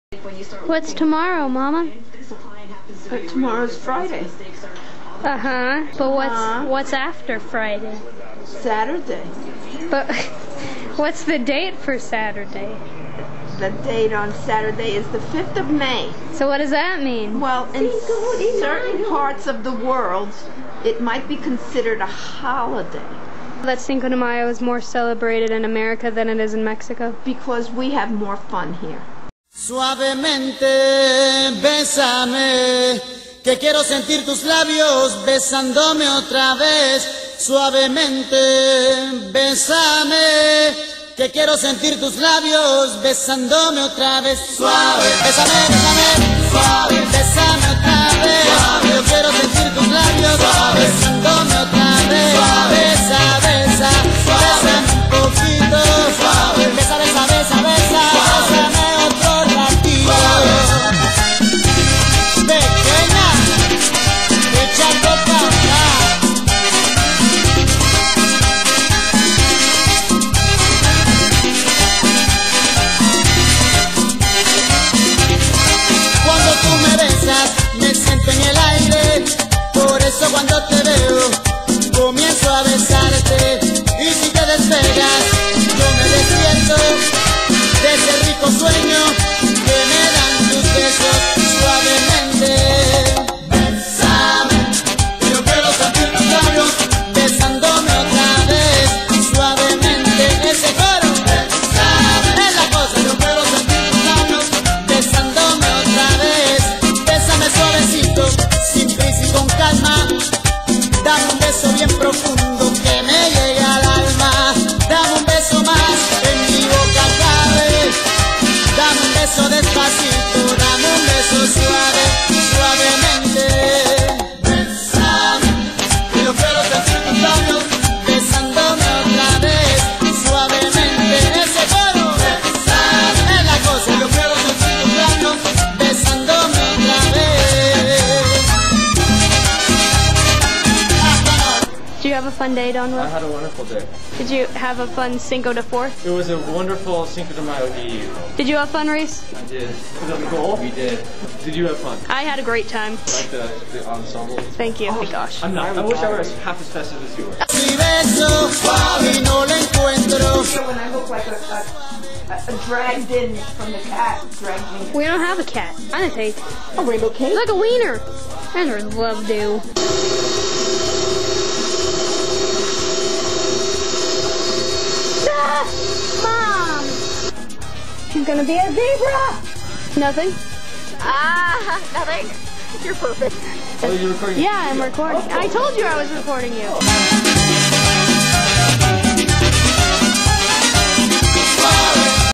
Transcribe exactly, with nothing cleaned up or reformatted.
What's tomorrow, Mama? But tomorrow's Friday. Uh-huh. But what's Uh-huh. what's after Friday? Saturday. But what's the date for Saturday? The date on Saturday is the fifth of May. So what does that mean? Well, in certain parts of the world, it might be considered a holiday. That Cinco de Mayo is more celebrated in America than it is in Mexico. Because we have more fun here. Suavemente, bésame, que quiero sentir tus labios besándome otra vez. Suavemente, bésame, que quiero sentir tus labios besándome otra vez. Suave, bésame, bésame, suave, bésame otra vez. Suave, yo quiero sentir tus labios suave, besándome otra vez. Suave, besa, besa, bésame un poquito. Suave, besa, besa, besa, besa, bésame otro ratito. Pequeña, echa copa acá. Cuando tú me besas, me siento en el aire. Por eso cuando te veo, comienzo a besarte. Y si te despegas, yo me despierto de ese rico sueño que me dan tus besos suavemente. Bésame, que yo quiero sentir tus labios besándome otra vez suavemente. Ese coro, bésame, es la cosa. Yo quiero sentir tus labios besándome otra vez. Bésame suavecito, sin prisa y con calma. Dame un beso bien profundo que me llegue al alma. Dame un beso más, en mi boca cabe. Dame un beso despacito, dame un beso suave, suavemente. Bésame, que yo quiero sentir tus labios besándome otra vez, suavemente. Ese coro, bésame, es la cosa. Yo quiero sentir tus labios besándome otra vez. Did you have a fun day, Donwood? I had a wonderful day. Did you have a fun Cinco de Fourth? It was a wonderful Cinco de Mayo Eve. Did you have fun, Reese? I did. Was that cool? We did. Did you have fun? I had a great time. Like the, the ensemble? Thank you. Oh my gosh. I'm not. I wish I were half as festive as you were. Mi beso y no lo encuentro. When I look like a, a, a dragged in from the cat, dragged in. We don't have a cat. I didn't take. A rainbow cake? Like a wiener. And there's love do. Mom! She's gonna be a zebra! Nothing? Ah, nothing. You're perfect. Oh, you're recording? Yeah, I'm recording. I told you I was recording you.